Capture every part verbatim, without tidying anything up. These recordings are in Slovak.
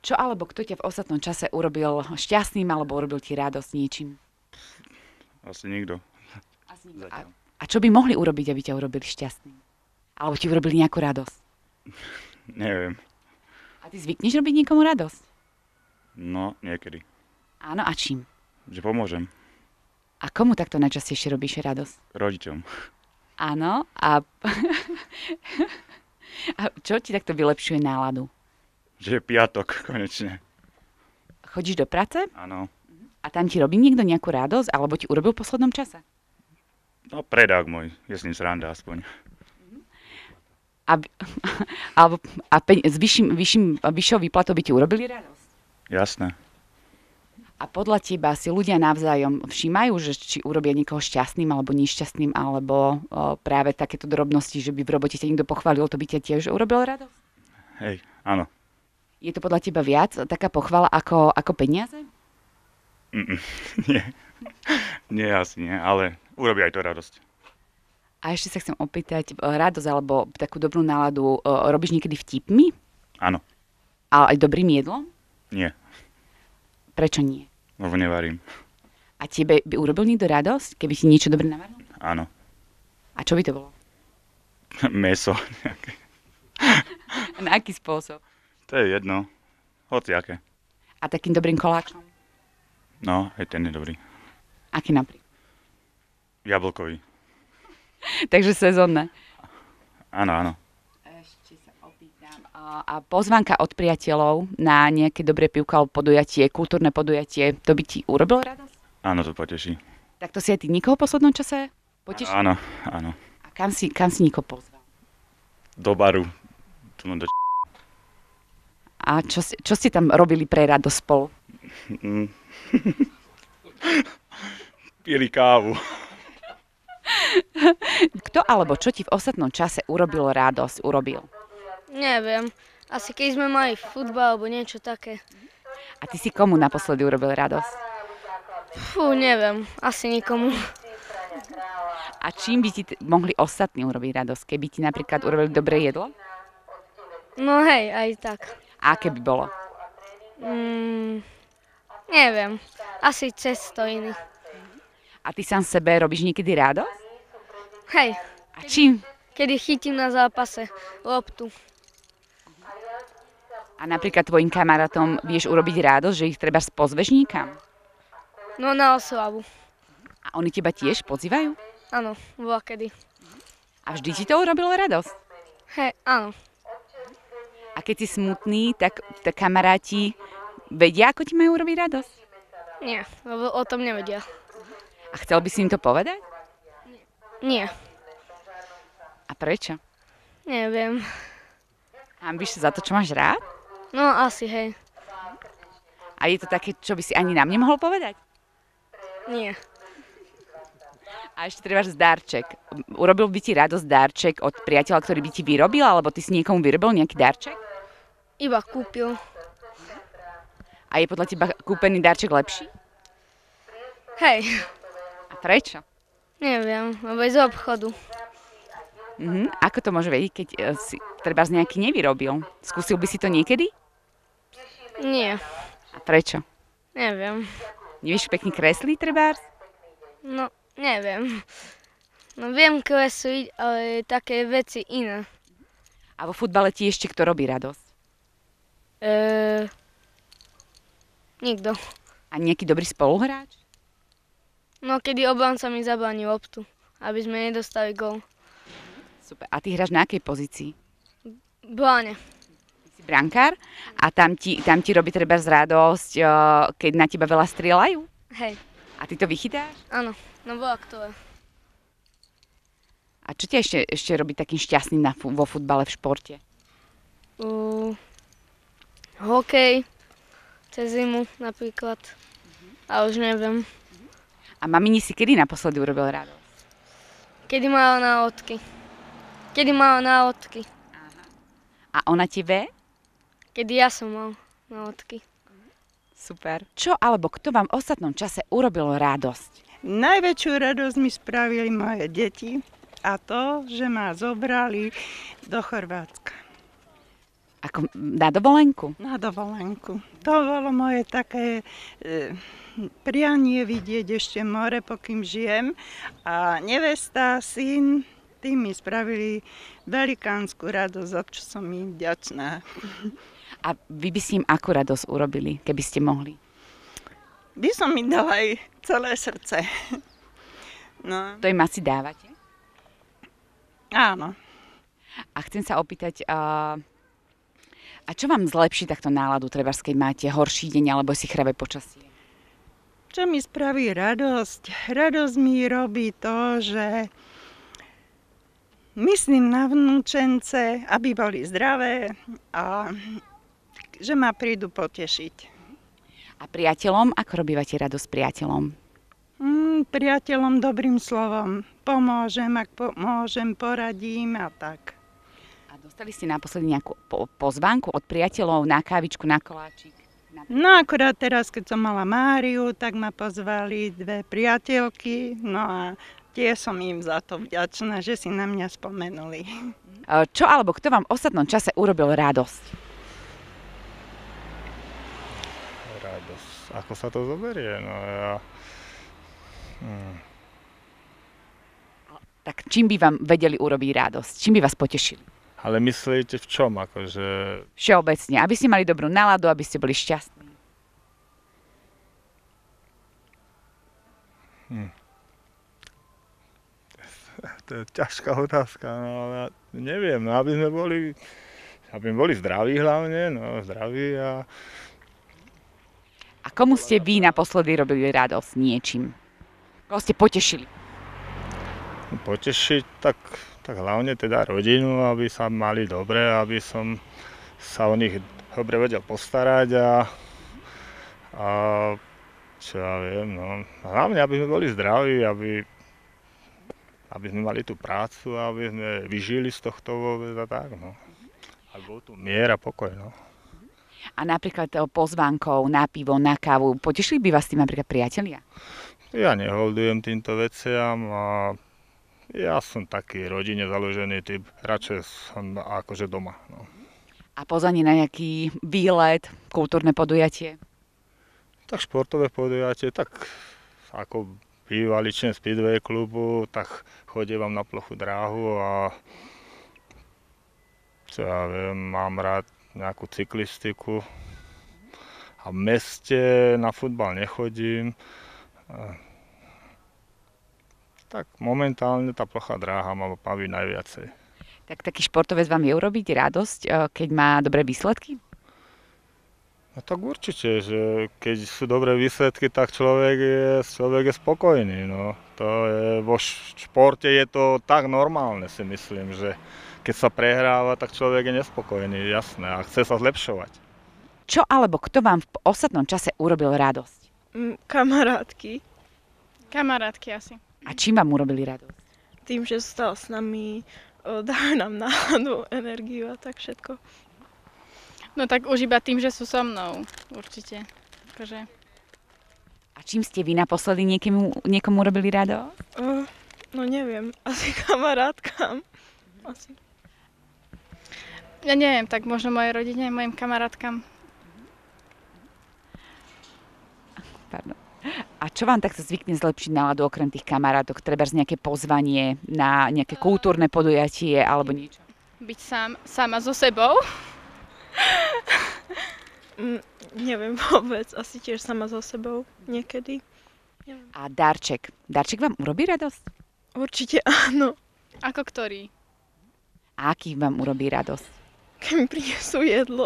Čo alebo kto ťa v ostatnom čase urobil šťastným alebo urobil ti radosť niečím? Asi nikto. Asi nikto. A, a čo by mohli urobiť, aby ťa urobili šťastným? Alebo ti urobili nejakú radosť? Neviem. A ty zvykneš robiť niekomu radosť? No, niekedy. Áno, a čím? Že pomôžem A komu takto najčastejšie robíš radosť? rodičom. Áno, a... a čo ti takto vylepšuje náladu? Že je piatok, konečne. Chodíš do práce Áno. a tam ti robí niekto nejakú radosť, alebo ti urobil v poslednom čase? No, predák môj. Je s ním sranda aspoň. A, alebo, a peň, s vyšším, vyšším, vyššou výplatou by ti urobili radosť? Jasné. A podľa teba si ľudia navzájom všímajú, že či urobia niekoho šťastným alebo nešťastným, alebo o, práve takéto drobnosti, že by v robote ťa niekto pochválil, to by ťa tiež urobilo radosť? Hej, áno. Je to podľa teba viac taká pochvala ako, ako peniaze? Mm-mm. Nie. Nie, asi nie, ale urobí aj to radosť. A ešte sa chcem opýtať, radosť alebo takú dobrú náladu o, robíš niekedy vtipmi? Áno. A aj dobrým jedlom? Nie. Prečo nie? Lebo nevarím. A tebe by urobil niekto radosť, keby si niečo dobre navaril? Áno. A čo by to bolo? Meso nejaké. Na aký spôsob? To je jedno. Hoci aké. A takým dobrým koláčom? No, aj ten je dobrý. Aký napríklad? Jablkový. Takže sezónne. Áno, áno. Ešte sa opýtam. A, a pozvánka od priateľov na nejaké dobré pivko alebo podujatie, kultúrne podujatie, to by ti urobilo radosť? Áno, to poteší. Tak to si aj ty nikoho v poslednom čase potešil? Áno, áno. A kam si, kam si nikoho pozval? Do baru. Tu do č... A čo, si- čo ste tam robili pre radosť spolu? Mm. Pili kávu. Kto alebo čo ti v ostatnom čase urobilo radosť, urobil? Neviem. Asi keď sme mali futbal alebo niečo také. A ty si komu naposledy urobil radosť? Fú, neviem. Asi nikomu. A čím by ti t- mohli ostatní urobiť radosť? Keby ti napríklad urobili dobré jedlo? No hej, aj tak. A aké by bolo? Mm, neviem. Asi cez to iný. A ty sám sebe robíš niekedy radosť? Hej, A čím? kedy chytím na zápase loptu. A napríklad tvojim kamarátom vieš urobiť radosť, že ich treba pozveš niekam? No na oslavu. A oni teba tiež pozývajú? Áno, bola kedy. A vždy ti to urobilo radosť? Hej, áno. A keď si smutný, tak, tak kamaráti vedia, ako ti majú urobiť radosť? Nie, lebo o tom nevedia. A chcel by si im to povedať? Nie, A prečo? neviem. Hanbíš sa za to, čo máš rád? No asi, hej. A je to také, čo by si ani nám nemohol povedať? Nie. A ešte trebáš darček. Urobil by ti radosť darček od priateľa, ktorý by ti vyrobil, alebo ty si niekomu vyrobil nejaký darček? Iba kúpil. A je podľa teba kúpený darček lepší? Hej, A prečo? neviem, lebo je z obchodu. Mhm. Ako to môže vedieť, keď e, si trebárs nejaký nevyrobil? Skúsil by si to niekedy? Nie, A prečo? neviem. Nevieš pekne kresliť trebárs? No, neviem. No viem kresliť, ale také veci iné. A vo futbale ti ešte kto robí radosť? Eee, nikto. A nejaký dobrý spoluhráč? No, kedy obranca mi zabráni loptu, aby sme nedostali gól. Super. A ty hráš na akej pozícii? Bráne. Ty si brankár a tam ti, tam ti robí trebárs radosť, e, keď na teba veľa strieľajú? Hej, A ty to vychytáš? áno, no bola ktoré. A čo ťa ešte, ešte robí takým šťastným na, fu- vo futbale, v športe? Uh, hokej, cez zimu napríklad. A už neviem. A mamini si kedy naposledy urobil radosť? Kedy mala náhodky. Kedy mala náhodky. A ona ti vie? Kedy ja som mal náhodky. Super. Čo alebo kto vám v ostatnom čase urobil radosť? Najväčšiu radosť mi spravili moje deti a to, že ma zobrali do Chorvátska. Ako na dovolenku? Na dovolenku. To bolo moje také e, prianie vidieť ešte more, pokým žijem. A nevesta, syn, tí mi spravili velikánsku radosť, za čo som im vďačná. A vy by ste im akú radosť urobili, keby ste mohli? By som im dala aj celé srdce. No, To im asi dávate? áno. A chcem sa opýtať, a, a čo vám zlepší takto náladu, trebárs, keď máte horší deň alebo si chravé počasie? Čo mi spraví radosť? Radosť mi robí to, že myslím na vnúčence, aby boli zdravé a že ma prídu potešiť. A priateľom, ako robívate radosť priateľom? Mm, priateľom dobrým slovom pomôžem, ak pomôžem, poradím a tak. A dostali ste naposledy nejakú po- pozvánku od priateľov na kávičku, na koláčik? Na... No akurát teraz, keď som mala Máriu, tak ma pozvali dve priateľky, no a tie som im za to vďačná, že si na mňa spomenuli. E, Čo alebo kto vám v ostatnom čase urobil radosť? Radosť. Ako sa to zoberie? No ja... Hmm. Tak čím by vám vedeli urobiť radosť? Čím by vás potešili? Ale myslíte v čom? Akože... Všeobecne, aby ste mali dobrú náladu, aby ste boli šťastní. Hm. To je ťažká otázka, no ale ja neviem, no aby sme boli, aby sme boli zdraví hlavne, no zdraví a... A komu ste vy naposledy robili radosť niečím? Koho ste potešili? Potešiť, tak, tak hlavne teda rodinu, aby sa mali dobre, aby som sa o nich dobre vedel postarať a, a čo ja viem, no hlavne aby sme boli zdraví, aby, aby sme mali tú prácu, aby sme vyžili z tohto vôbec a tak, no. Aby bol tu mier a pokoj, no. A napríklad e, pozvánkou na pivo, na kávu, potešili by vás tým napríklad priatelia? Ja neholdujem týmto veciam a ja som taký rodine založený typ, radšej som akože doma, no. A pozvanie na nejaký výlet, kultúrne podujatie? Tak športové podujatie, tak ako bývalý člen Speedway klubu, tak chodievam na plochu dráhu a čo ja viem, mám rád nejakú cyklistiku a v meste na futbal nechodím. Tak momentálne tá plochá dráha ma baví najviacej. Tak taký športovec vám vie urobiť radosť, e, keď má dobré výsledky? No tak určite, že keď sú dobré výsledky, tak človek je, človek je spokojný. No. To je, vo športe je to tak normálne, si myslím, že keď sa prehráva, tak človek je nespokojný, jasné, a chce sa zlepšovať. Čo alebo kto vám v ostatnom čase urobil radosť? Mm, kamarátky. Kamarátky asi. A čím vám urobili radosť? Tým, že stal s nami, o, dávajú nám náladu, energiu a tak všetko. No tak už iba tým, že sú so mnou, určite. Akože... A čím ste vy naposledy niekomu, niekomu urobili radosť? O, no neviem, asi kamarátkam. Asi. Ja neviem, tak možno mojej rodine, mojim kamarátkam. Pardon. A čo vám takto zvykne zlepšiť náladu okrem tých kamarátok? Trebárs nejaké pozvanie na nejaké kultúrne podujatie alebo niečo? Byť sám, sama so sebou. Mm, neviem vôbec, asi tiež sama so sebou niekedy. A darček. Darček vám urobí radosť? Určite áno, Ako ktorý? A aký vám urobí radosť? keď mi prinesú jedlo.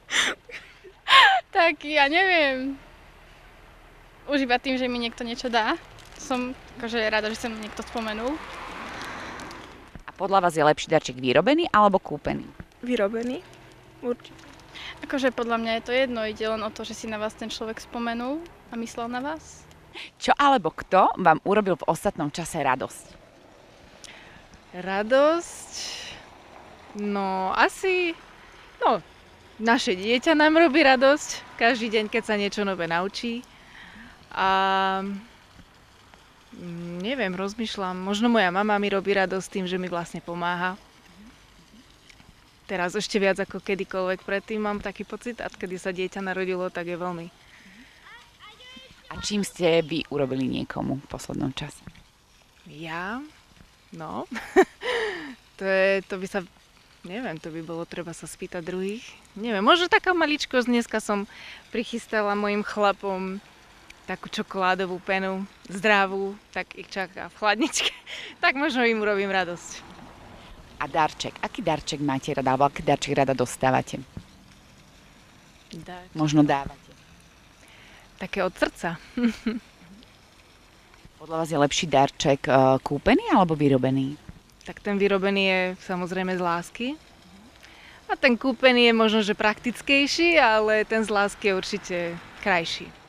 Tak ja neviem. Už iba tým, že mi niekto niečo dá. Som akože rada, že sa mi niekto spomenul. A podľa vás je lepší darček vyrobený alebo kúpený? Vyrobený, určite. Akože podľa mňa je to jedno, ide len o to, že si na vás ten človek spomenul a myslel na vás. Čo alebo kto vám urobil v ostatnom čase radosť? Radosť? No asi, no naše dieťa nám robí radosť každý deň, keď sa niečo nové naučí. A mm, neviem, rozmýšľam, možno moja mama mi robí radosť tým, že mi vlastne pomáha. teraz ešte viac ako kedykoľvek predtým mám taký pocit, a kedy sa dieťa narodilo, tak je veľmi. A čím ste vy urobili niekomu v poslednom čase? Ja? No. to, je, to by sa, neviem, to by bolo treba sa spýtať druhých. Neviem, možno taká maličkosť, dneska som prichystala mojim chlapom takú čokoládovú penu, zdravú, tak ich čaká v chladničke. Tak možno im urobím radosť. A darček. Aký darček máte rada, alebo aký darček rada dostávate? Darček. Možno dávate. Také od srdca. Podľa vás je lepší darček uh, kúpený alebo vyrobený? Tak ten vyrobený je samozrejme z lásky. A ten kúpený je možno, že praktickejší, ale ten z lásky je určite krajší.